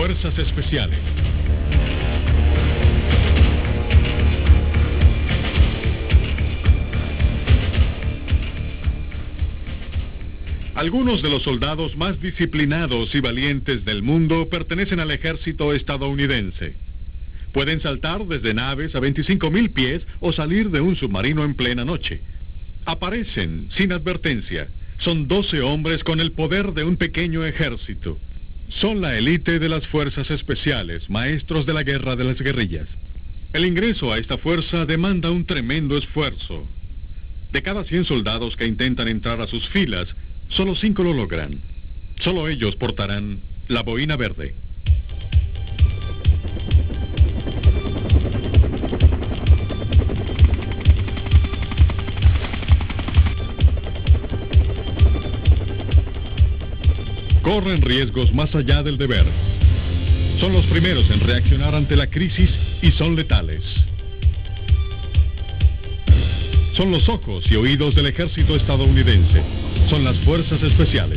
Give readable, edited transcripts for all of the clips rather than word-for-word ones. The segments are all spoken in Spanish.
Fuerzas Especiales. Algunos de los soldados más disciplinados y valientes del mundo pertenecen al ejército estadounidense. Pueden saltar desde naves a 25,000 pies o salir de un submarino en plena noche. Aparecen sin advertencia. Son 12 hombres con el poder de un pequeño ejército. Son la élite de las fuerzas especiales, maestros de la guerra de las guerrillas. El ingreso a esta fuerza demanda un tremendo esfuerzo. De cada 100 soldados que intentan entrar a sus filas, solo 5 lo logran. Solo ellos portarán la boina verde. Corren riesgos más allá del deber. Son los primeros en reaccionar ante la crisis y son letales. Son los ojos y oídos del ejército estadounidense. Son las fuerzas especiales.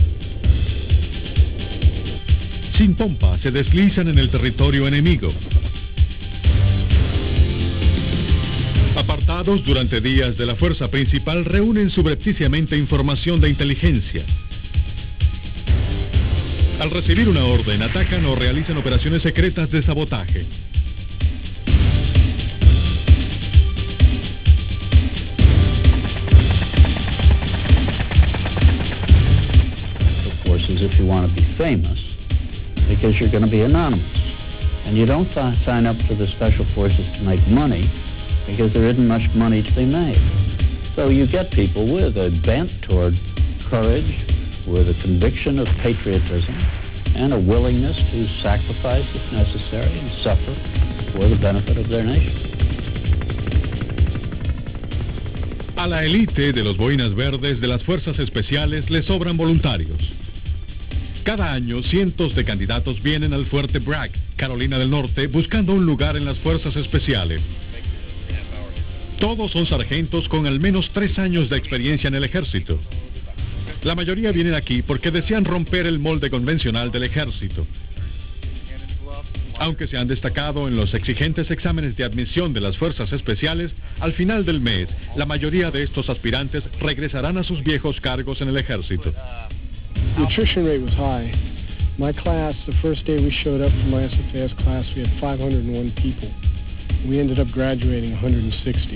Sin pompa se deslizan en el territorio enemigo. Apartados durante días de la fuerza principal, reúnen subrepticiamente información de inteligencia. Al recibir una orden, atacan o realizan operaciones secretas de sabotaje. If you want to be famous, because you're going to be anonymous. And you don't sign up to the Special Forces to make money, because there isn't much money to be made. So you get people with a bent toward courage, with a conviction of patriotism, and a willingness to sacrifice if necessary and suffer for the benefit of their nation. A la élite de los boinas verdes de las fuerzas especiales le sobran voluntarios. Cada año, cientos de candidatos vienen al fuerte Bragg, Carolina del Norte, buscando un lugar en las fuerzas especiales. Todos son sargentos con al menos 3 años de experiencia en el ejército. La mayoría vienen aquí porque desean romper el molde convencional del ejército. Aunque se han destacado en los exigentes exámenes de admisión de las fuerzas especiales, al final del mes, la mayoría de estos aspirantes regresarán a sus viejos cargos en el ejército. The attrition rate was high. My class, the first day we showed up for my SFAS class, we had 501 people. We ended up graduating 160.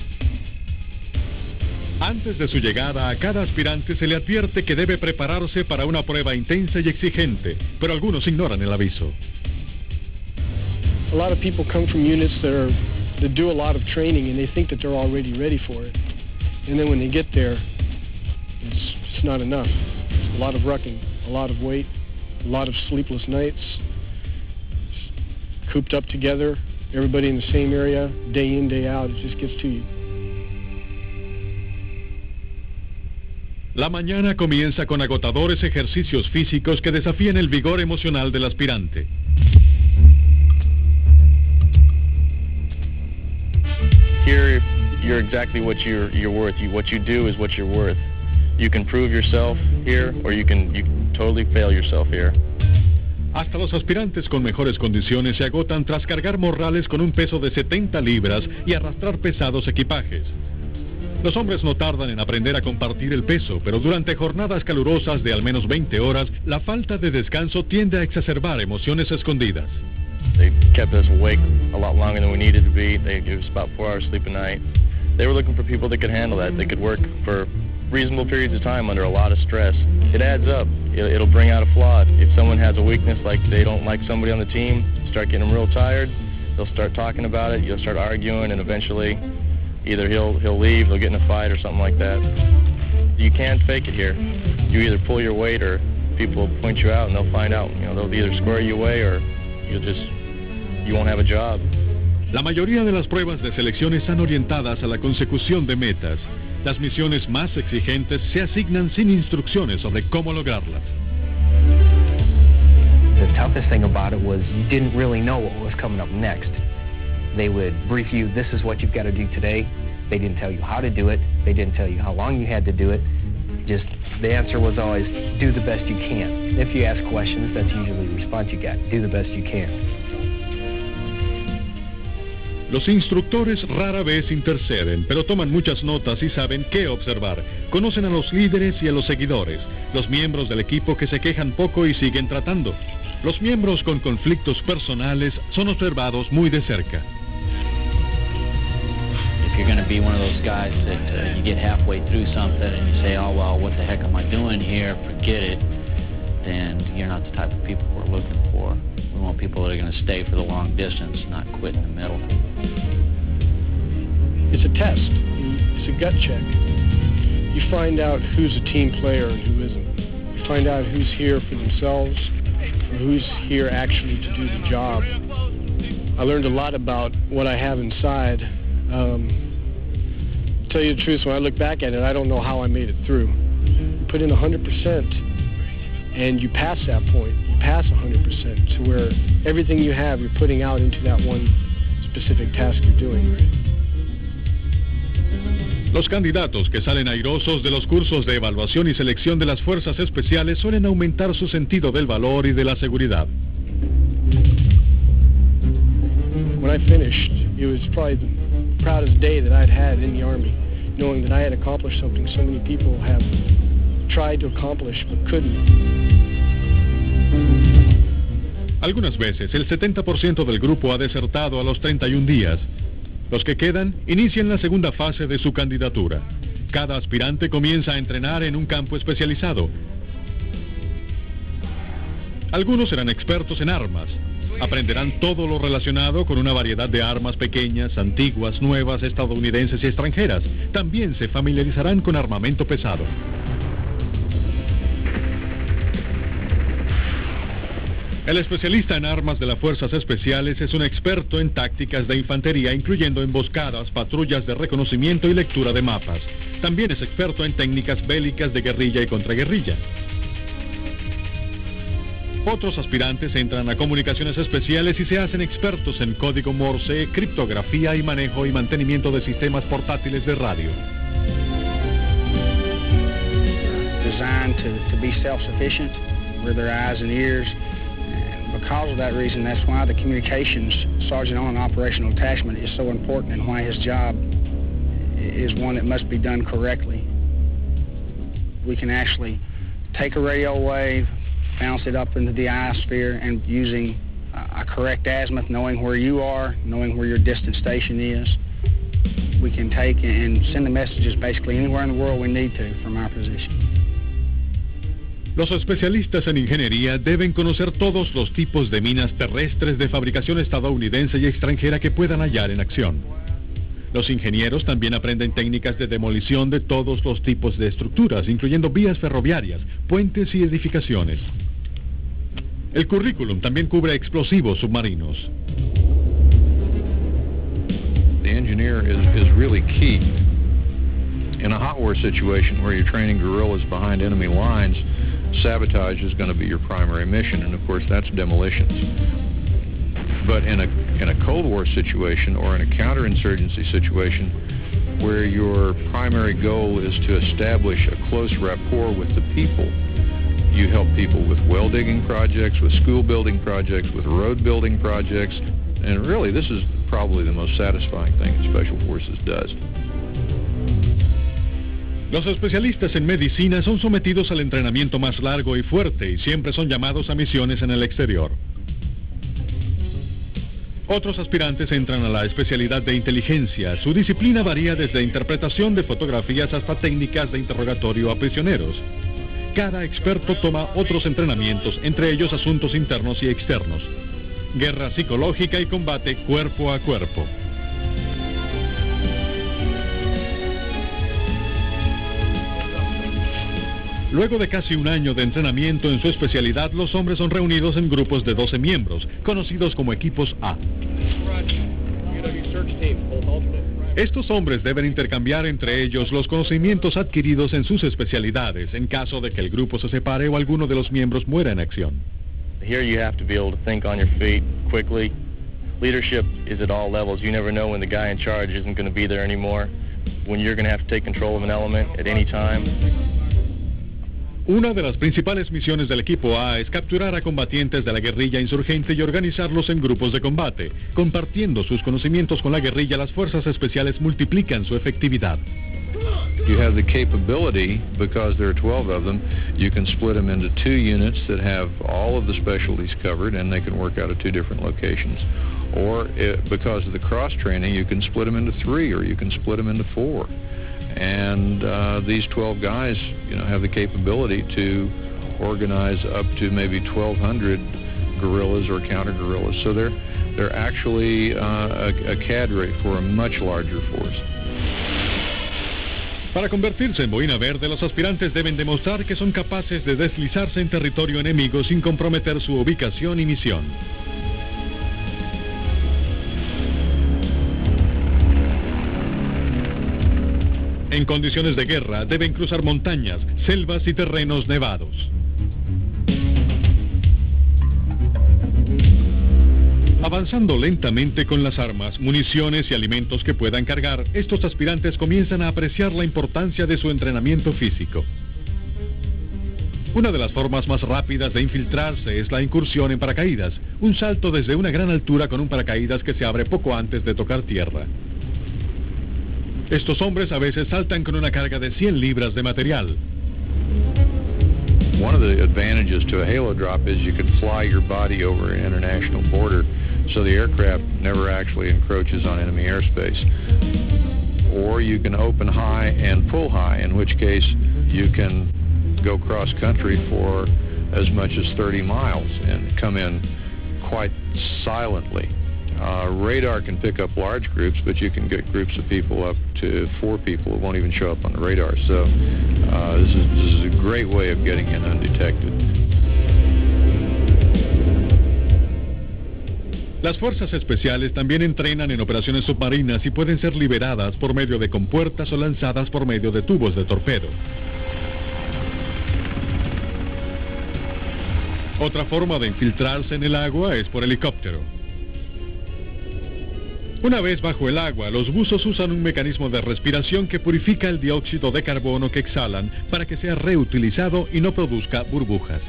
Antes de su llegada, a cada aspirante se le advierte que debe prepararse para una prueba intensa y exigente, pero algunos ignoran el aviso. A lot of people come from units that do a lot of training and they think that they're already ready for it. And then when they get there, it's not enough. A lot of rucking, a lot of weight, a lot of sleepless nights, cooped up together, everybody in the same area, day in, day out, it just gets to you. La mañana comienza con agotadores ejercicios físicos que desafían el vigor emocional del aspirante. Here, you're exactly what you're worth. What you do is what you're worth. You can prove yourself here, or you can totally fail yourself here. Hasta los aspirantes con mejores condiciones se agotan tras cargar morrales con un peso de 70 libras y arrastrar pesados equipajes. Los hombres no tardan en aprender a compartir el peso, pero durante jornadas calurosas de al menos 20 horas, la falta de descanso tiende a exacerbar emociones escondidas. They kept us awake a lot longer than we needed to be. They gave us about 4 hours sleep a night. They were looking for people that could handle that. They could work for reasonable periods of time under a lot of stress. It adds up. It'll bring out a flaw. If someone has a weakness, like they don't like somebody on the team, start getting them real tired, they'll start talking about it, you'll start arguing, and eventually either he'll leave, they'll get in a fight or something like that. You can't fake it here. You either pull your weight or people will point you out and they'll find out. They'll either square you away or you won't have a job. La mayoría de las pruebas de selección están orientadas a la consecución de metas. Las misiones más exigentes se asignan sin instrucciones sobre cómo lograrlas. The toughest thing about it was you didn't really know what was coming up next. They would brief you, this is what you've got to do today. They didn't tell you how to do it. They didn't tell you how long you had to do it. Just the answer was always, do the best you can. If you ask questions, that's usually the response you got. Do the best you can. Los instructores rara vez interceden, pero toman muchas notas y saben qué observar. Conocen a los líderes y a los seguidores, los miembros del equipo que se quejan poco y siguen tratando. Los miembros con conflictos personales son observados muy de cerca. If you're going to be one of those guys that you get halfway through something and you say, oh, well, what the heck am I doing here? Forget it. Then you're not the type of people we're looking for. We want people that are going to stay for the long distance, not quit in the middle. It's a test. It's a gut check. You find out who's a team player and who isn't. You find out who's here for themselves or who's here actually to do the job. I learned a lot about what I have inside. To tell you the truth, when I look back at it, I don't know how I made it through. You put in 100% and you pass that point. Pass 100% to where everything you have you're putting out into that one specific task you're doing. Los candidatos que salen airosos de los cursos de evaluación y selección de las fuerzas especiales suelen aumentar su sentido del valor y de la seguridad. When I finished, it was probably the proudest day that I'd had in the Army, knowing that I had accomplished something so many people have tried to accomplish but couldn't. Algunas veces el 70% del grupo ha desertado a los 31 días. Los que quedan inician la segunda fase de su candidatura. Cada aspirante comienza a entrenar en un campo especializado. Algunos serán expertos en armas. Aprenderán todo lo relacionado con una variedad de armas pequeñas, antiguas, nuevas, estadounidenses y extranjeras. También se familiarizarán con armamento pesado. El especialista en armas de las Fuerzas Especiales es un experto en tácticas de infantería, incluyendo emboscadas, patrullas de reconocimiento y lectura de mapas. También es experto en técnicas bélicas de guerrilla y contraguerrilla. Otros aspirantes entran a comunicaciones especiales y se hacen expertos en código Morse, criptografía y manejo y mantenimiento de sistemas portátiles de radio. Designed to be self-sufficient, with their eyes and ears. Because of that reason, that's why the communications sergeant on operational attachment is so important, and why his job is one that must be done correctly. We can actually take a radio wave, bounce it up into the ionosphere, and using a correct azimuth, knowing where you are, knowing where your distant station is, we can take and send the messages basically anywhere in the world we need to from our position. Los especialistas en ingeniería deben conocer todos los tipos de minas terrestres de fabricación estadounidense y extranjera que puedan hallar en acción. Los ingenieros también aprenden técnicas de demolición de todos los tipos de estructuras, incluyendo vías ferroviarias, puentes y edificaciones. El currículum también cubre explosivos submarinos. The engineer is really key. In a hot war situation where you're training guerrillas behind enemy lines, sabotage is going to be your primary mission, and of course that's demolitions. But in a Cold War situation or in a counterinsurgency situation where your primary goal is to establish a close rapport with the people, you help people with well digging projects, with school building projects, with road building projects, and really this is probably the most satisfying thing that Special Forces does. Los especialistas en medicina son sometidos al entrenamiento más largo y fuerte y siempre son llamados a misiones en el exterior. Otros aspirantes entran a la especialidad de inteligencia. Su disciplina varía desde interpretación de fotografías hasta técnicas de interrogatorio a prisioneros. Cada experto toma otros entrenamientos, entre ellos asuntos internos y externos, guerra psicológica y combate cuerpo a cuerpo. Luego de casi un año de entrenamiento en su especialidad, los hombres son reunidos en grupos de 12 miembros, conocidos como equipos A. Estos hombres deben intercambiar entre ellos los conocimientos adquiridos en sus especialidades, en caso de que el grupo se separe o alguno de los miembros muera en acción. Here you have to be able to think on your feet quickly. Leadership is at all levels. You never know when the guy in charge isn't going to be there anymore, when you're going to have to take control of an element at any time. Una de las principales misiones del equipo A es capturar a combatientes de la guerrilla insurgente y organizarlos en grupos de combate. Compartiendo sus conocimientos con la guerrilla, las fuerzas especiales multiplican su efectividad. You have the capability, because there are 12 of them, you can split them into 2 units that have all of the specialties covered, and they can work out of 2 different locations. Or, because of the cross-training, you can split them into 3, or you can split them into 4. And these 12 guys, have the capability to organize up to maybe 1,200 guerrillas or counter-guerrillas. So they're actually a cadre for a much larger force. Para convertirse en boina verde, los aspirantes deben demostrar que son capaces de deslizarse en territorio enemigo sin comprometer su ubicación y misión. En condiciones de guerra, deben cruzar montañas, selvas y terrenos nevados. Avanzando lentamente con las armas, municiones y alimentos que puedan cargar, estos aspirantes comienzan a apreciar la importancia de su entrenamiento físico. Una de las formas más rápidas de infiltrarse es la incursión en paracaídas, un salto desde una gran altura con un paracaídas que se abre poco antes de tocar tierra. Estos hombres a veces saltan con una carga de 100 libras de material. One of the advantages to a halo drop is you can fly your body over an international border, so the aircraft never actually encroaches on enemy airspace. Or you can open high and pull high, in which case you can go cross country for as much as 30 miles and come in quite silently. Radar can pick up large groups, but you can get groups of people up to 4 people who won't even show up on the radar. So this is a great way of getting in undetected. Las fuerzas especiales también entrenan en operaciones submarinas y pueden ser liberadas por medio de compuertas o lanzadas por medio de tubos de torpedo. Otra forma de infiltrarse en el agua es por helicóptero. Una vez bajo el agua, los buzos usan un mecanismo de respiración que purifica el dióxido de carbono que exhalan para que sea reutilizado y no produzca burbujas.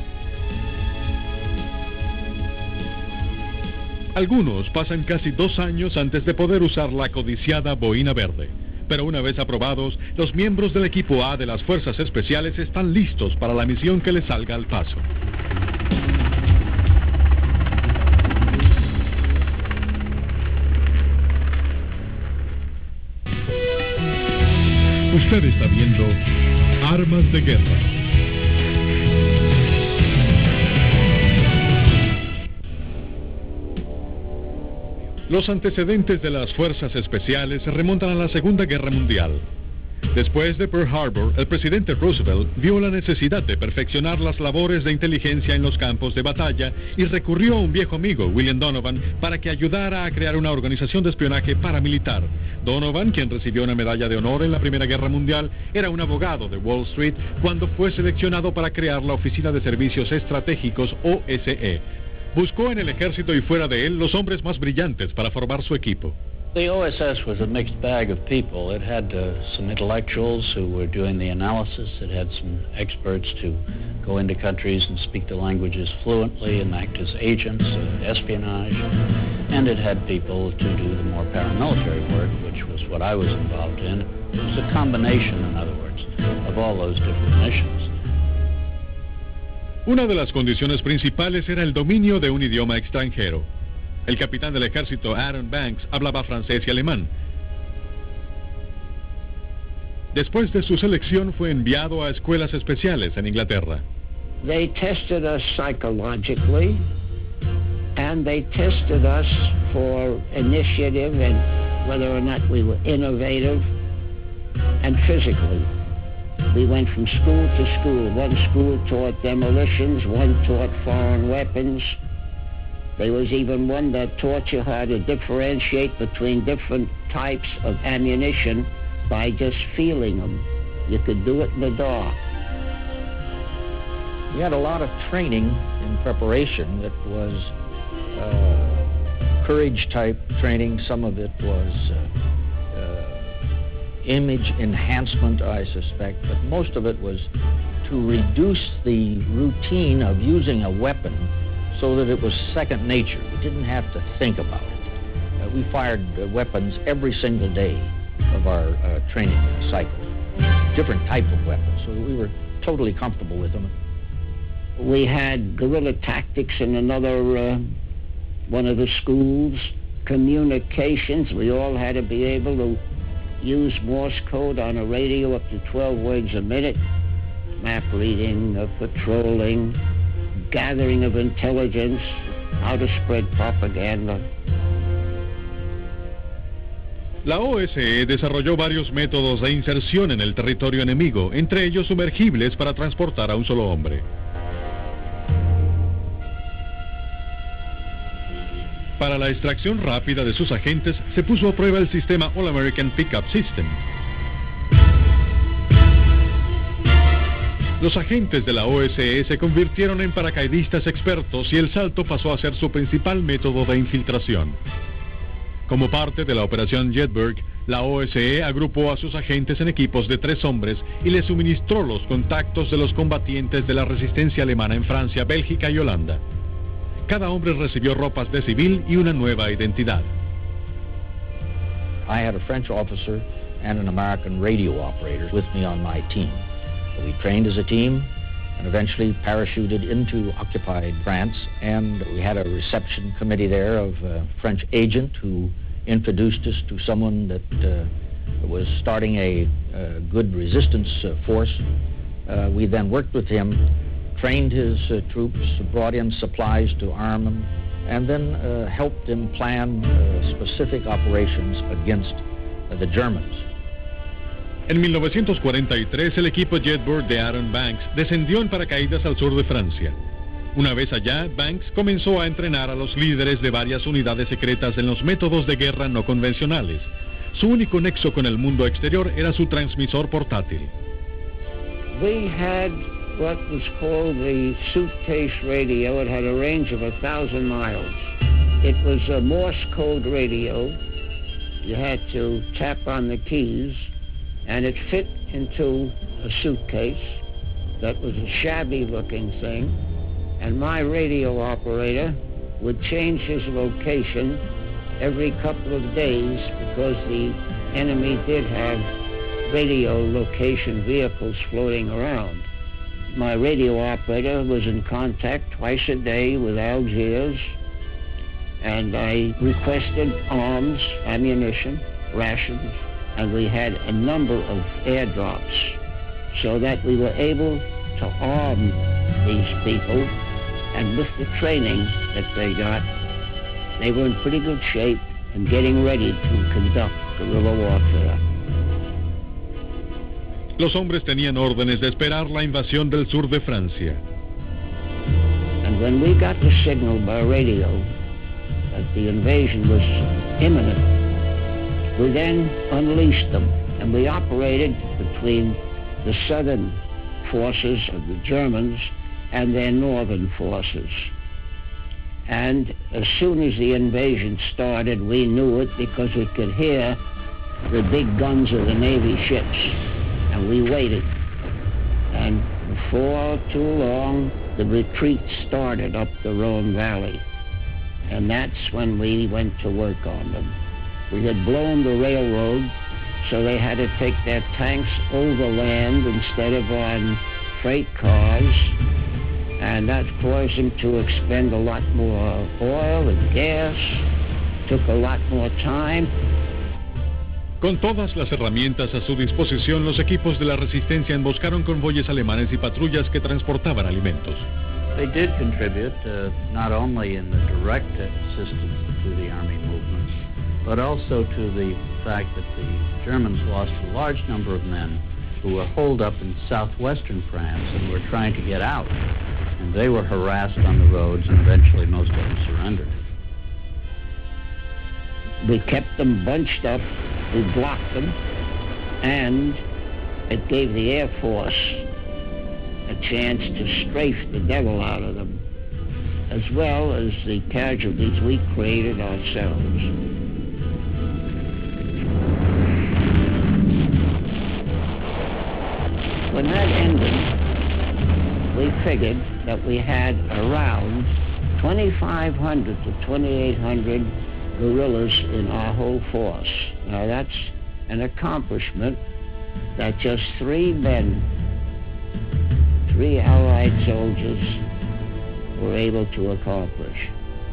Algunos pasan casi 2 años antes de poder usar la codiciada boina verde. Pero una vez aprobados, los miembros del equipo A de las Fuerzas Especiales están listos para la misión que les salga al paso. Usted está viendo Armas de Guerra. Los antecedentes de las fuerzas especiales se remontan a la Segunda Guerra Mundial. Después de Pearl Harbor, el presidente Roosevelt vio la necesidad de perfeccionar las labores de inteligencia en los campos de batalla y recurrió a un viejo amigo, William Donovan, para que ayudara a crear una organización de espionaje paramilitar. Donovan, quien recibió una medalla de honor en la Primera Guerra Mundial, era un abogado de Wall Street cuando fue seleccionado para crear la Oficina de Servicios Estratégicos, OSE. Buscó en el ejército y fuera de él los hombres más brillantes para formar su equipo. The OSS was a mixed bag of people. It had some intellectuals who were doing the analysis. It had some experts to go into countries and speak the languages fluently and act as agents of espionage. And it had people to do the more paramilitary work, which was what I was involved in. It was a combination, in other words, of all those different missions. Una de las condiciones principales era el dominio de un idioma extranjero. El capitán del ejército, Aaron Banks, hablaba francés y alemán. Después de su selección, fue enviado a escuelas especiales en Inglaterra. They tested us psychologically, and they tested us for initiative and whether or not we were innovative, and physically. We went from school to school. One school taught demolitions, one taught foreign weapons. There was even one that taught you how to differentiate between different types of ammunition by just feeling them. You could do it in the dark. We had a lot of training in preparation that was courage-type training. Some of it was image enhancement, I suspect, but most of it was to reduce the routine of using a weapon so that it was second nature. We didn't have to think about it. We fired weapons every single day of our training cycle, different type of weapons, so we were totally comfortable with them. We had guerrilla tactics in another one of the schools, communications. We all had to be able to use Morse code on a radio up to 12 words a minute, map reading, patrolling, gathering of intelligence, how to spread propaganda. La OSE desarrolló varios métodos de inserción en el territorio enemigo, entre ellos sumergibles para transportar a un solo hombre. Para la extracción rápida de sus agentes, se puso a prueba el sistema All American Pickup System. Los agentes de la OSE se convirtieron en paracaidistas expertos y el salto pasó a ser su principal método de infiltración. Como parte de la operación Jedburgh, la OSE agrupó a sus agentes en equipos de 3 hombres y les suministró los contactos de los combatientes de la resistencia alemana en Francia, Bélgica y Holanda. Cada hombre recibió ropas de civil y una nueva identidad. I had a French officer and an American radio operator with me on my team. We trained as a team and eventually parachuted into occupied France, and we had a reception committee there of a French agent who introduced us to someone that was starting a good resistance force. We then worked with him, trained his troops, brought in supplies to arm them, and then helped him plan specific operations against the Germans. En 1943, el equipo Jedburgh de Aaron Banks descendió en paracaídas al sur de Francia. Una vez allá, Banks comenzó a entrenar a los líderes de varias unidades secretas en los métodos de guerra no convencionales. Su único nexo con el mundo exterior era su transmisor portátil. We had what was called the suitcase radio. It had a range of 1,000 miles. It was a Morse code radio. You had to tap on the keys, and it fit into a suitcase that was a shabby-looking thing, and my radio operator would change his location every couple of days because the enemy did have radio location vehicles floating around. My radio operator was in contact twice a day with Algiers, and I requested arms, ammunition, rations, and we had a number of airdrops so that we were able to arm these people, and with the training that they got, they were in pretty good shape and getting ready to conduct guerrilla warfare. Los hombres tenían órdenes de esperar la invasión del sur de Francia. And when we got the signal by radio that the invasion was imminent, we then unleashed them, and we operated between the southern forces of the Germans and their northern forces. And as soon as the invasion started, we knew it because we could hear the big guns of the Navy ships. And we waited, and before too long, the retreat started up the Rhone Valley, and that's when we went to work on them. We had blown the railroad, so they had to take their tanks overland instead of on freight cars, and that caused them to expend a lot more oil and gas, took a lot more time. Con todas las herramientas a su disposición, los equipos de la resistencia emboscaron convoyes alemanes y patrullas que transportaban alimentos. They did contribute not only in the direct assistance to the army movements, but also to the fact that the Germans lost a large number of men who were holed up in southwestern France and were trying to get out. And they were harassed on the roads, and eventually most of them surrendered. We kept them bunched up, we blocked them, and it gave the Air Force a chance to strafe the devil out of them, as well as the casualties we created ourselves. when that ended, we figured that we had around 2,500 to 2,800 guerrillas in our whole force. Now that's an accomplishment that just 3 men, 3 Allied soldiers, were able to accomplish.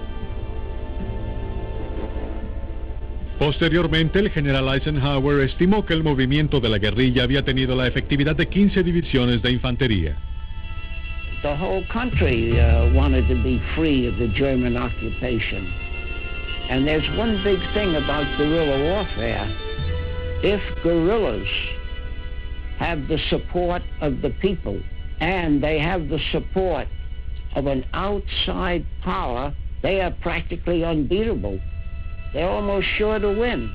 Posteriormente, el general Eisenhower estimó que el movimiento de la guerrilla había tenido la efectividad de 15 divisiones de infantería. The whole country wanted to be free of the German occupation. And there's one big thing about guerrilla warfare. If guerrillas have the support of the people and they have the support of an outside power, they are practically unbeatable. They're almost sure to win.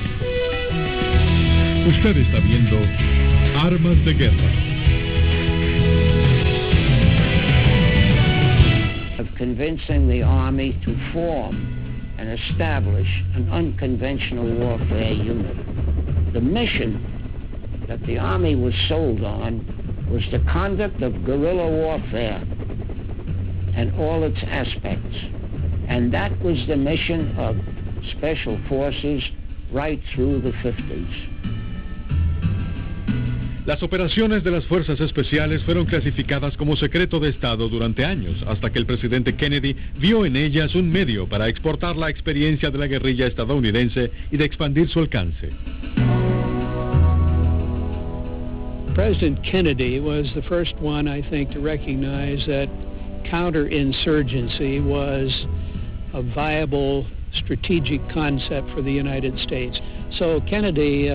Usted está viendo Armas de Guerra. Of convincing the Army to form and establish an unconventional warfare unit. The mission that the Army was sold on was the conduct of guerrilla warfare and all its aspects. And that was the mission of Special Forces right through the 50s. Las operaciones de las Fuerzas Especiales fueron clasificadas como secreto de Estado durante años, hasta que el presidente Kennedy vio en ellas un medio para exportar la experiencia de la guerrilla estadounidense y de expandir su alcance. President Kennedy was the first one, I think, to recognize that counterinsurgency was a viable strategic concept for the United States. So Kennedy,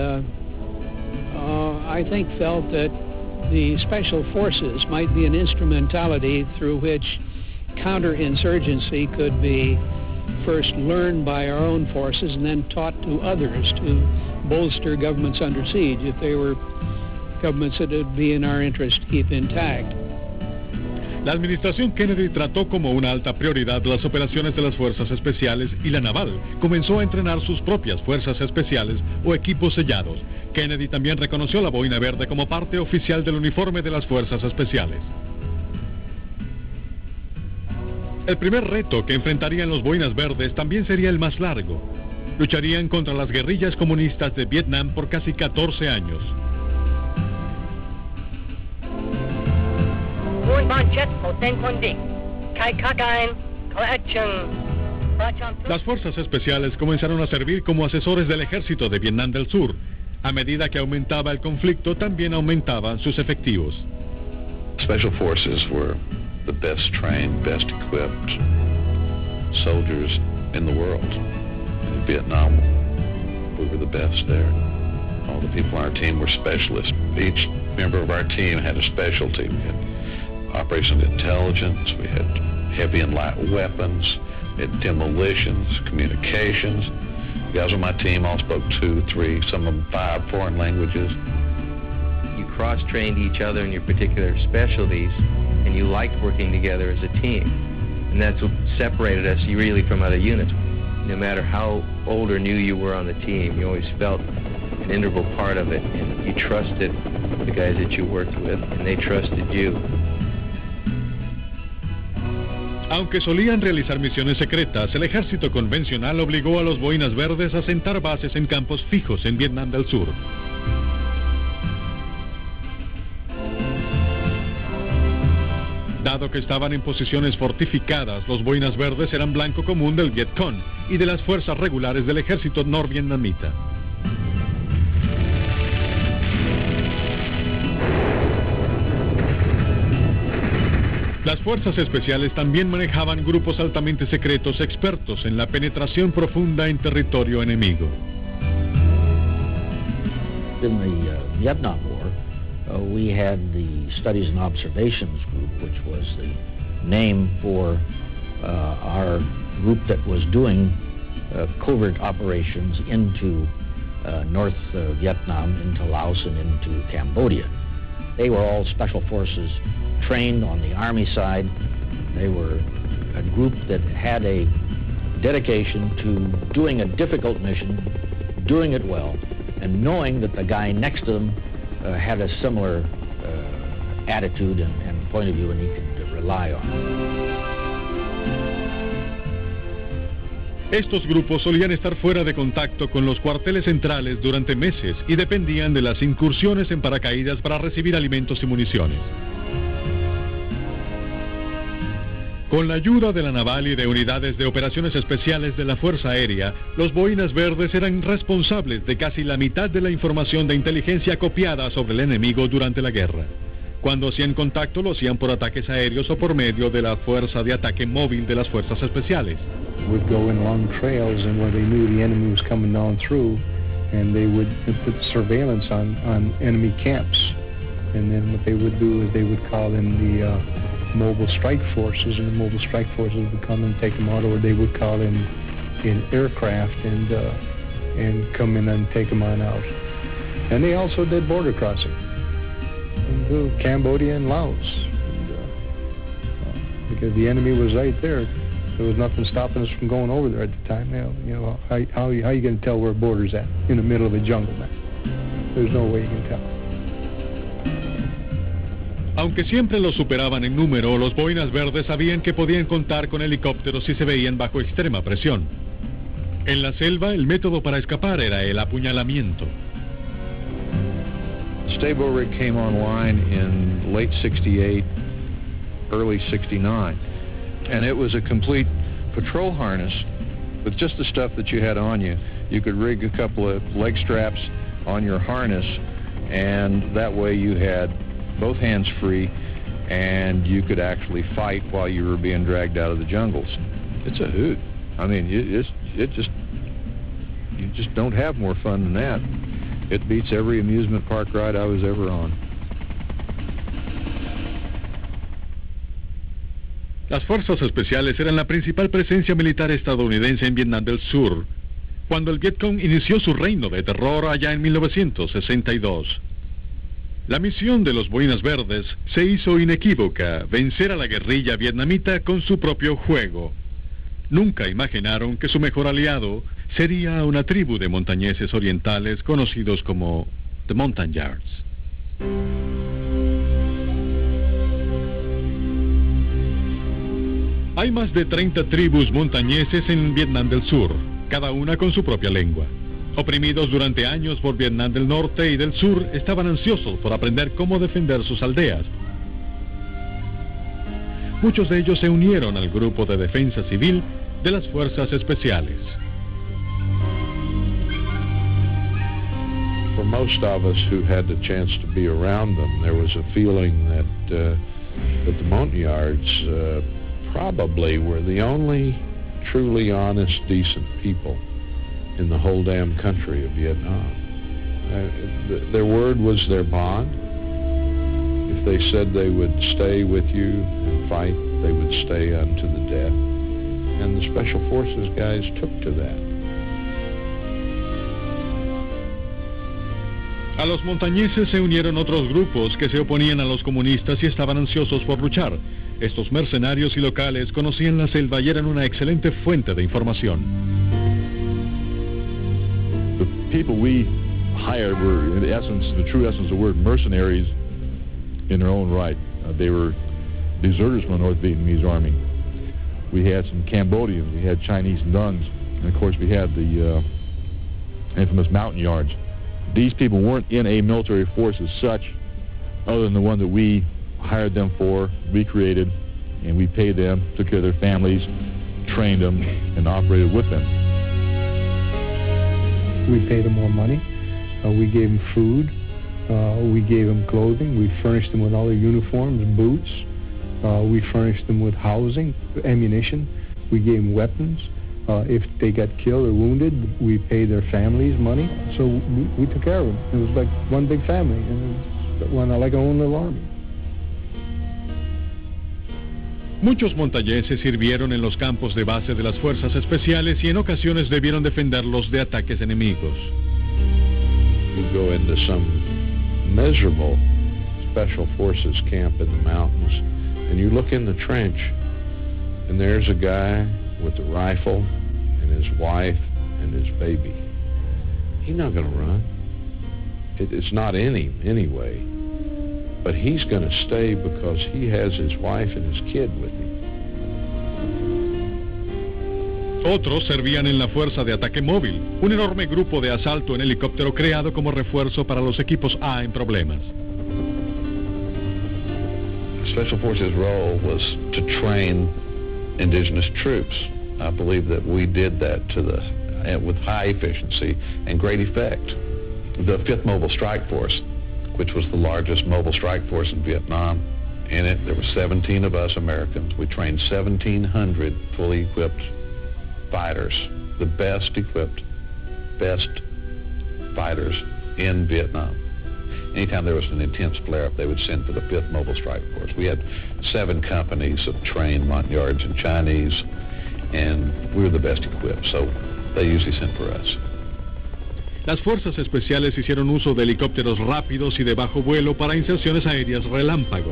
I think, felt that the Special Forces might be an instrumentality through which counterinsurgency could be first learned by our own forces and then taught to others to bolster governments under siege if they were governments that it would be in our interest to keep intact. La administración Kennedy trató como una alta prioridad las operaciones de las Fuerzas Especiales y la naval comenzó a entrenar sus propias Fuerzas Especiales o equipos sellados. Kennedy también reconoció la boina verde como parte oficial del uniforme de las Fuerzas Especiales. El primer reto que enfrentarían los boinas verdes también sería el más largo. Lucharían contra las guerrillas comunistas de Vietnam por casi 14 años. Las Fuerzas Especiales comenzaron a servir como asesores del ejército de Vietnam del Sur. A medida que aumentaba el conflicto, también aumentaban sus efectivos. Special Forces were the best trained, best equipped soldiers in the world. In Vietnam, we were the best there. All the people on our team were specialists. Each member of our team had a specialty. We had operations intelligence, we had heavy and light weapons, we had demolitions, communications. The guys on my team all spoke 2, 3, some of them 5 foreign languages. You cross-trained each other in your particular specialties, and you liked working together as a team. And that's what separated us really from other units. No matter how old or new you were on the team, you always felt an integral part of it, and you trusted the guys that you worked with, and they trusted you. Aunque solían realizar misiones secretas, el ejército convencional obligó a los boinas verdes a sentar bases en campos fijos en Vietnam del Sur. Dado que estaban en posiciones fortificadas, los boinas verdes eran blanco común del Vietcong y de las fuerzas regulares del ejército norvietnamita. Las Fuerzas Especiales también manejaban grupos altamente secretos expertos en la penetración profunda en territorio enemigo. In the Vietnam War, we had the Studies and Observations Group, which was the name for our group that was doing covert operations into North Vietnam, into Laos, and into Cambodia. They were all Special Forces trained on the Army side. They were a group that had a dedication to doing a difficult mission, doing it well, and knowing that the guy next to them had a similar attitude and point of view, and he could rely on it. Estos grupos solían estar fuera de contacto con los cuarteles centrales durante meses y dependían de las incursiones en paracaídas para recibir alimentos y municiones. Con la ayuda de la naval y de unidades de operaciones especiales de la Fuerza Aérea, los Boinas Verdes eran responsables de casi la mitad de la información de inteligencia copiada sobre el enemigo durante la guerra. Cuando hacían contacto, lo hacían por ataques aéreos o por medio de la Fuerza de Ataque Móvil de las Fuerzas Especiales. Would go in long trails and where they knew the enemy was coming down through, and they would put surveillance on enemy camps. And then what they would do is they would call in the mobile strike forces, and the mobile strike forces would come and take them out, or they would call in aircraft and come in and take them on out. And they also did border crossing into Cambodia and Laos, because the enemy was right there. There was nothing stopping us from going over there at the time. You know, how are you going to tell where a border's at in the middle of a jungle, man? There's no way you can tell. Aunque siempre los superaban en número, los Boinas Verdes sabían que podían contar con helicópteros si se veían bajo extrema presión. En la selva, el método para escapar era el apuñalamiento. Stabo rig came online in late 68, early 69, and it was a complete patrol harness with just the stuff that you had on you. You could rig a couple of leg straps on your harness, and that way you had both hands free, and you could actually fight while you were being dragged out of the jungles. It's a hoot. I mean, you just don't have more fun than that. It beats every amusement park ride I was ever on. Las fuerzas especiales eran la principal presencia militar estadounidense en Vietnam del Sur, cuando el Vietcong inició su reino de terror allá en 1962. La misión de los Boinas Verdes se hizo inequívoca: vencer a la guerrilla vietnamita con su propio juego. Nunca imaginaron que su mejor aliado sería una tribu de montañeses orientales conocidos como The Montagnards. Hay más de 30 tribus montañeses en Vietnam del Sur, cada una con su propia lengua. Oprimidos durante años por Vietnam del Norte y del Sur, estaban ansiosos por aprender cómo defender sus aldeas. Muchos de ellos se unieron al grupo de defensa civil de las Fuerzas Especiales. For most of us who had the chance to be around them, there was a feeling that the Montagnards probably were the only truly honest, decent people in the whole damn country of Vietnam. Their word was their bond. If they said they would stay with you and fight, they would stay unto the death. And the Special Forces guys took to that. A los montañeses se unieron otros grupos que se oponían a los comunistas y estaban ansiosos por luchar. Estos mercenarios y locales conocían la selva y eran una excelente fuente de información. The people we hired were, in essence, the true essence of the word, mercenaries in their own right. They were deserters from the North Vietnamese Army. We had some Cambodians, we had Chinese nuns, and of course we had the infamous Montagnards. These people weren't in a military force as such, other than the one that we hired them for, recreated, and we paid them, took care of their families, trained them, and operated with them. We paid them more money, we gave them food, we gave them clothing, we furnished them with all their uniforms, boots, we furnished them with housing, ammunition, we gave them weapons. If they got killed or wounded, we paid their families money, so we took care of them. It was like one big family, and it was like our own little army. Muchos montañeses sirvieron en los campos de base de las fuerzas especiales y en ocasiones debieron defenderlos de ataques enemigos. You go into some miserable Special Forces camp in the mountains, and you look in the trench, and there's a guy with a rifle and his wife and his baby. He's not going to run. It's not in him anyway. but he's going to stay because he has his wife and his kid with him. Otros servían en la Fuerza de Ataque Móvil, un enorme grupo de asalto en helicóptero creado como refuerzo para los equipos A en problemas. Special Forces' role was to train indigenous troops. I believe that we did that with high efficiency and great effect. The 5th Mobile Strike Force, which was the largest mobile strike force in Vietnam, in it there were 17 of us Americans. We trained 1,700 fully equipped fighters, the best equipped, best fighters in Vietnam. Anytime there was an intense flare-up, they would send for the 5th Mobile Strike Force. We had 7 companies of trained Montagnards and Chinese, and we were the best equipped, so they usually sent for us. Las fuerzas especiales hicieron uso de helicópteros rápidos y de bajo vuelo para inserciones aéreas relámpago.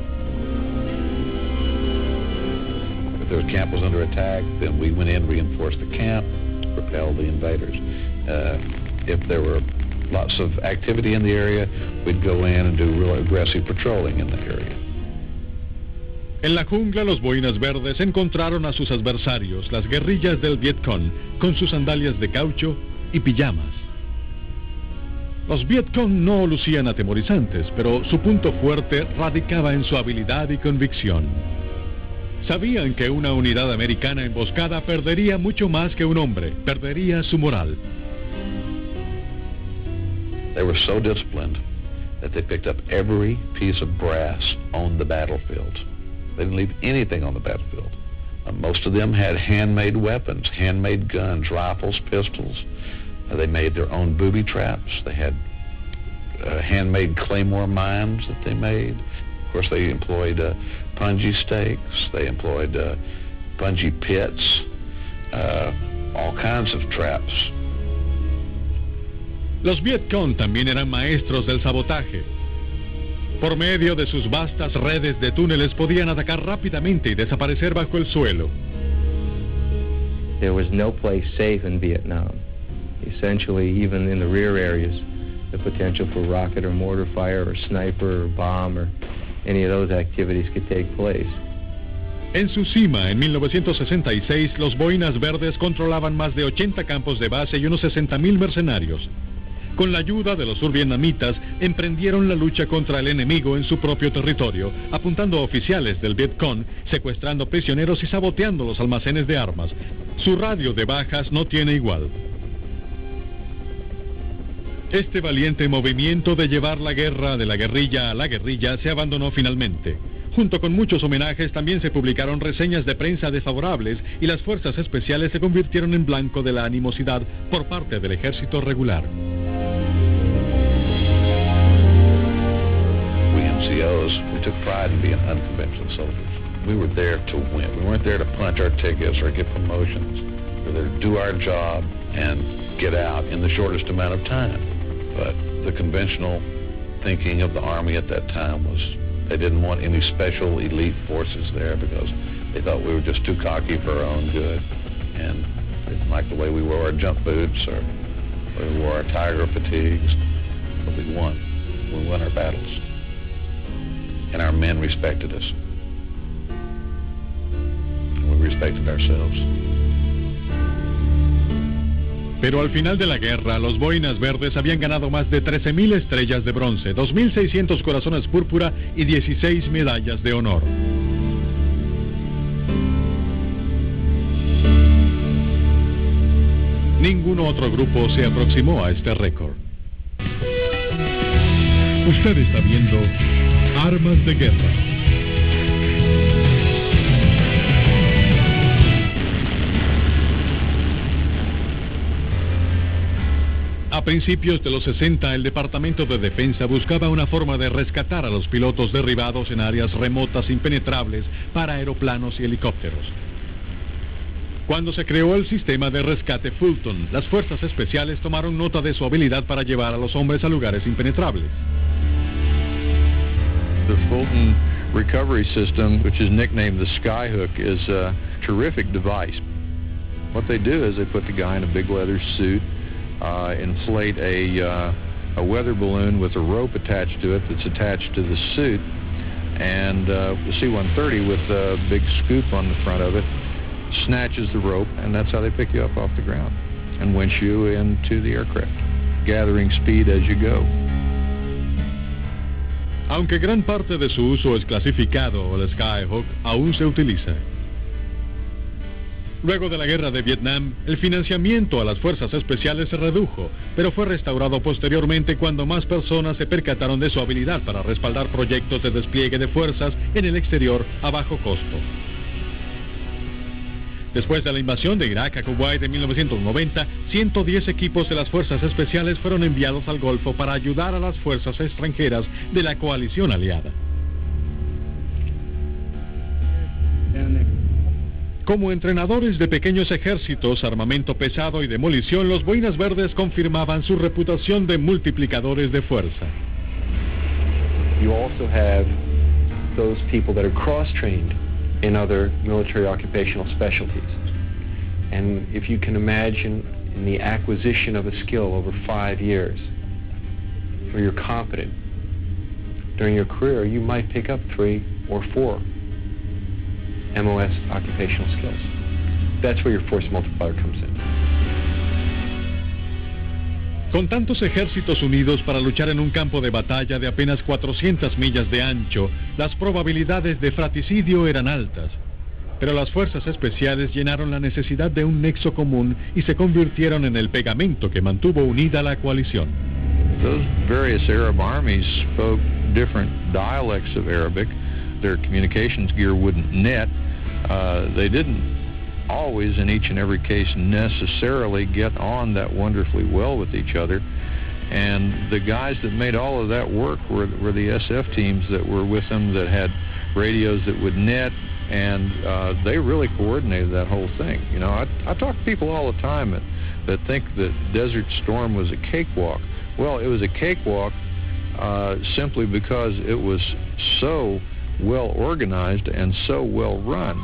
If the camp was under attack, then we went in, reinforced the camp, repelled the invaders. If there were lots of activity in the area, we'd go in and do real aggressive patrolling in the area. En la jungla, los boinas verdes encontraron a sus adversarios, las guerrillas del Vietcong, con sus sandalias de caucho y pijamas. Los Vietcong no lucían atemorizantes, pero su punto fuerte radicaba en su habilidad y convicción. Sabían que una unidad americana emboscada perdería mucho más que un hombre, perdería su moral. They were so disciplined that they picked up every piece of brass on the battlefield. They didn't leave anything on the battlefield. Most of them had handmade weapons, handmade guns, rifles, pistols. They made their own booby traps. They had handmade claymore mines that they made. Of course, they employed punji stakes. They employed punji pits, all kinds of traps. Los Vietcong también eran maestros del sabotaje. Por medio de sus vastas redes de túneles podían atacar rápidamente y desaparecer bajo el suelo. There was no place safe in Vietnam. Essentially, even in the rear areas, the potential for rocket or mortar fire or sniper or bomb or any of those activities could take place. En su cima, en 1966, los boinas verdes controlaban más de 80 campos de base y unos 60,000 mercenarios. Con la ayuda de los survietnamitas, emprendieron la lucha contra el enemigo en su propio territorio, apuntando a oficiales del Vietcong, secuestrando prisioneros y saboteando los almacenes de armas. Su radio de bajas no tiene igual. Este valiente movimiento de llevar la guerra de la guerrilla a la guerrilla se abandonó finalmente. Junto con muchos homenajes también se publicaron reseñas de prensa desfavorables y las fuerzas especiales se convirtieron en blanco de la animosidad por parte del ejército regular. We took pride in being unconventional soldiers. We were there to win. We weren't there to punch our tickets or get promotions. We were there to do our job and get out in the shortest amount of time. But the conventional thinking of the Army at that time was they didn't want any special elite forces there because they thought we were just too cocky for our own good. And they didn't like the way we wore our jump boots or we wore our tiger fatigues. But we won. We won our battles. And our men respected us. And we respected ourselves. Pero al final de la guerra, los boinas verdes habían ganado más de 13,000 estrellas de bronce, 2,600 corazones púrpura y 16 medallas de honor. Ningún otro grupo se aproximó a este récord. Usted está viendo Armas de Guerra. A principios de los 60, el Departamento de Defensa buscaba una forma de rescatar a los pilotos derribados en áreas remotas impenetrables para aeroplanos y helicópteros. Cuando se creó el sistema de rescate Fulton, las fuerzas especiales tomaron nota de su habilidad para llevar a los hombres a lugares impenetrables. The Fulton recovery system, which is nicknamed the Skyhook, is a terrific device. What they do is they put the guy in a big leather suit, inflate a weather balloon with a rope attached to it that's attached to the suit, And the C-130 with a big scoop on the front of it snatches the rope, and that's how they pick you up off the ground and winch you into the aircraft, gathering speed as you go. Aunque gran parte de su uso es clasificado, el Skyhawk aún se utiliza. Luego de la guerra de Vietnam, el financiamiento a las fuerzas especiales se redujo, pero fue restaurado posteriormente cuando más personas se percataron de su habilidad para respaldar proyectos de despliegue de fuerzas en el exterior a bajo costo. Después de la invasión de Irak a Kuwait en 1990, 110 equipos de las fuerzas especiales fueron enviados al Golfo para ayudar a las fuerzas extranjeras de la coalición aliada. Como entrenadores de pequeños ejércitos, armamento pesado y demolición, los Boinas Verdes confirmaban su reputación de multiplicadores de fuerza. You also have those people that are cross-trained in other military occupational specialties. And if you can imagine in the acquisition of a skill over 5 years, where you're competent, during your career you might pick up 3 or 4 MOS occupational skills. That's where your force multiplier comes in. Con tantos ejércitos unidos para luchar en un campo de batalla de apenas 400 millas de ancho, las probabilidades de fratricidio eran altas. Pero las fuerzas especiales llenaron la necesidad de un nexo común y se convirtieron en el pegamento que mantuvo unida la coalición. Those various Arab armies spoke different dialects of Arabic. Their communications gear wouldn't net. They didn't always, in each and every case, necessarily get on that wonderfully well with each other. And the guys that made all of that work were the SF teams that were with them that had radios that would net, and they really coordinated that whole thing. You know, I talk to people all the time that think that Desert Storm was a cakewalk. Well, it was a cakewalk simply because it was so well organized and so well run.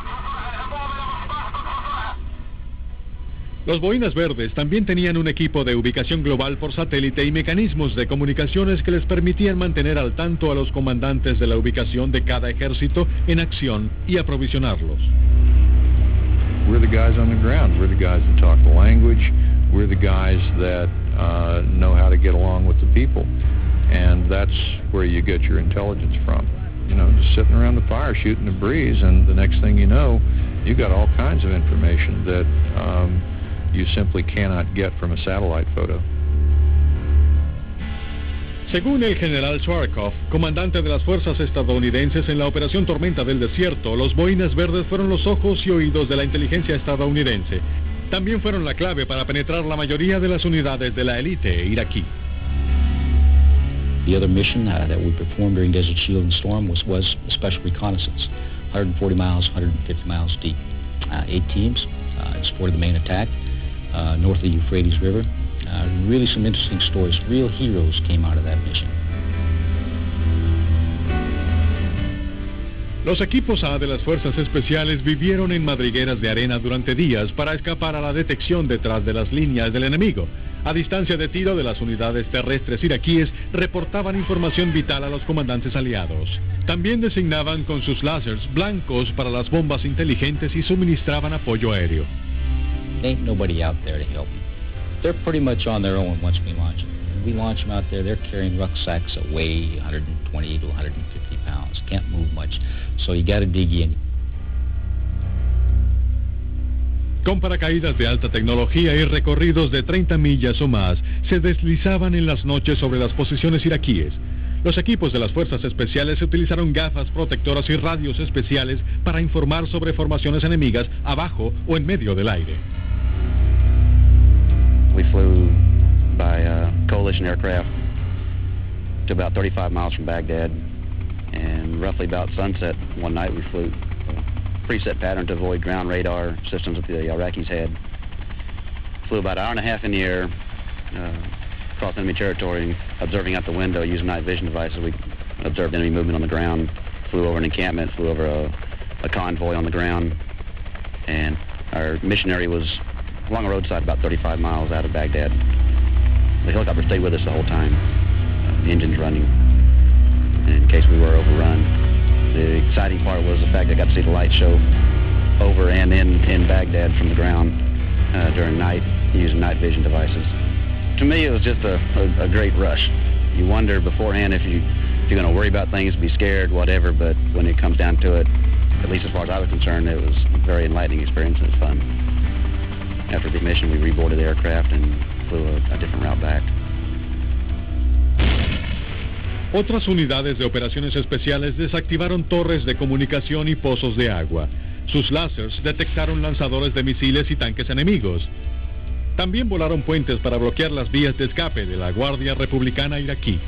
Los Boinas Verdes también tenían un equipo de ubicación global por satélite y mecanismos de comunicaciones que les permitían mantener al tanto a los comandantes de la ubicación de cada ejército en acción y aprovisionarlos. We're the guys on the ground. We're the guys that talk the language. We're the guys that know how to get along with the people. And that's where you get your intelligence from. You know, just sitting around the fire shooting the breeze, and the next thing you know, you got all kinds of information that you simply cannot get from a satellite photo. Según el general Schwarzkopf, comandante de las fuerzas estadounidenses en la Operación Tormenta del Desierto, los Boinas Verdes fueron los ojos y oídos de la inteligencia estadounidense. También fueron la clave para penetrar la mayoría de las unidades de la élite iraquí. The other mission that we performed during Desert Shield and Storm was special reconnaissance, 140 miles, 150 miles deep. 8 teams supported the main attack north of the Euphrates River. Really some interesting stories. Real heroes came out of that mission. Los equipos A de las fuerzas especiales vivieron en madrigueras de arena durante días para escapar a la detección detrás de las líneas del enemigo. A distancia de tiro de las unidades terrestres iraquíes reportaban información vital a los comandantes aliados. También designaban con sus láseres blancos para las bombas inteligentes y suministraban apoyo aéreo. Ain't nobody out there to help them. They're pretty much on their own once we launch them. When we launch them out there, they're carrying rucksacks that weigh 120 to 150 pounds. Can't move much, so you got to dig in. Con paracaídas de alta tecnología y recorridos de 30 millas o más, se deslizaban en las noches sobre las posiciones iraquíes. Los equipos de las fuerzas especiales utilizaron gafas protectoras y radios especiales para informar sobre formaciones enemigas abajo o en medio del aire. We flew by coalition aircraft to about 35 miles from Baghdad, and roughly about sunset one night we flew a preset pattern to avoid ground radar systems that the Iraqis had. Flew about an hour and a half in the air, across enemy territory, observing out the window using night vision devices. We observed enemy movement on the ground, flew over an encampment, flew over a convoy on the ground, and our missionary was along a roadside about 35 miles out of Baghdad. The helicopter stayed with us the whole time, the engines running, and in case we were overrun. The exciting part was the fact I got to see the light show over and in Baghdad from the ground during night using night vision devices. To me, it was just a great rush. You wonder beforehand if you're going to worry about things, be scared, whatever, but when it comes down to it, at least as far as I was concerned, it was a very enlightening experience and it was fun. After the mission, we reboarded the aircraft and flew a different route back. Otras unidades de operaciones especiales desactivaron torres de comunicación y pozos de agua. Sus láseres detectaron lanzadores de misiles y tanques enemigos. También volaron puentes para bloquear las vías de escape de la Guardia Republicana iraquí.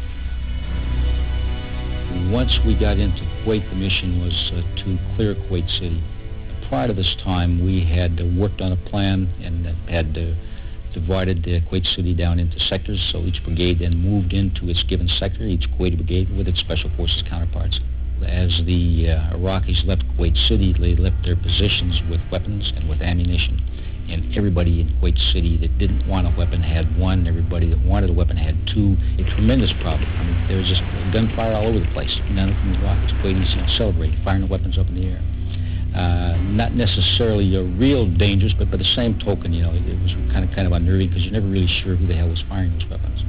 Once we got into Kuwait, the mission was to clear Kuwait City. Prior to this time, we had worked on a plan and had divided Kuwait City down into sectors, so each brigade then moved into its given sector, each Kuwaiti brigade with its special forces counterparts. As the Iraqis left Kuwait City, they left their positions with weapons and with ammunition. And everybody in Kuwait City that didn't want a weapon had one. Everybody that wanted a weapon had two. A tremendous problem. I mean, there was just gunfire all over the place. None of them Iraqis, Kuwaitis, celebrating, firing the weapons up in the air. Not necessarily real dangers, but by the same token, you know, it was kind of unnerving because you're never really sure who the hell was firing those weapons.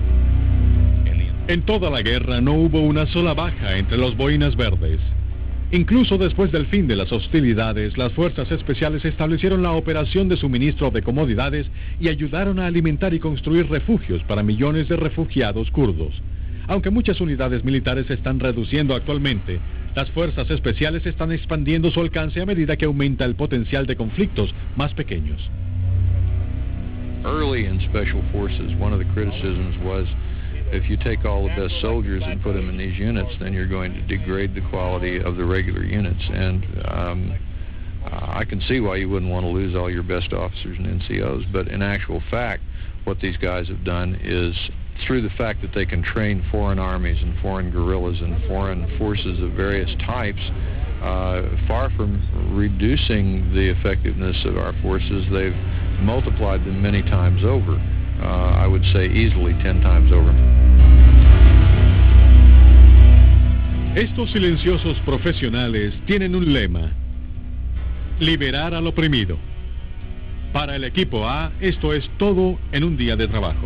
En toda la guerra no hubo una sola baja entre los boinas verdes. Incluso después del fin de las hostilidades, las fuerzas especiales establecieron la operación de suministro de comodidades y ayudaron a alimentar y construir refugios para millones de refugiados kurdos. Aunque muchas unidades militares se están reduciendo actualmente, las fuerzas especiales están expandiendo su alcance a medida que aumenta el potencial de conflictos más pequeños. Early in Special Forces, one of the criticisms was if you take all the best soldiers and put them in these units, then you're going to degrade the quality of the regular units. And I can see why you wouldn't want to lose all your best officers and NCOs, but in actual fact, what these guys have done is, through the fact that they can train foreign armies and foreign guerrillas and foreign forces of various types, far from reducing the effectiveness of our forces, they've multiplied them many times over. I would say easily 10 times over. Estos silenciosos profesionales tienen un lema: liberar al oprimido. Para el equipo A, esto es todo en un día de trabajo.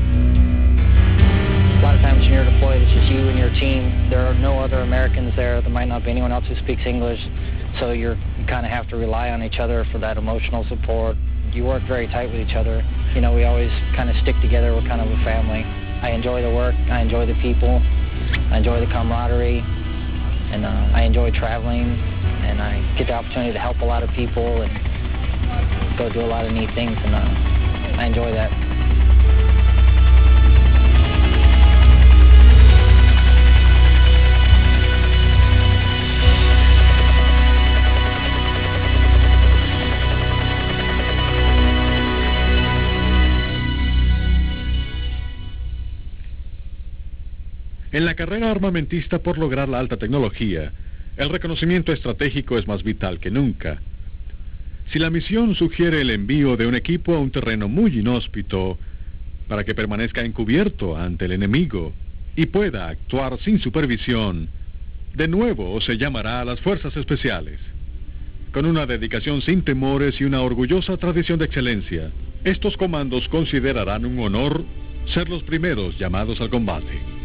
A lot of times when you're deployed, it's just you and your team. There are no other Americans there. There might not be anyone else who speaks English, so you kind of have to rely on each other for that emotional support. You work very tight with each other. You know, we always kind of stick together. We're kind of a family. I enjoy the work. I enjoy the people. I enjoy the camaraderie. And I enjoy traveling. And I get the opportunity to help a lot of people and go do a lot of neat things. And I enjoy that. En la carrera armamentista por lograr la alta tecnología, el reconocimiento estratégico es más vital que nunca. Si la misión sugiere el envío de un equipo a un terreno muy inhóspito para que permanezca encubierto ante el enemigo y pueda actuar sin supervisión, de nuevo se llamará a las fuerzas especiales. Con una dedicación sin temores y una orgullosa tradición de excelencia, estos comandos considerarán un honor ser los primeros llamados al combate.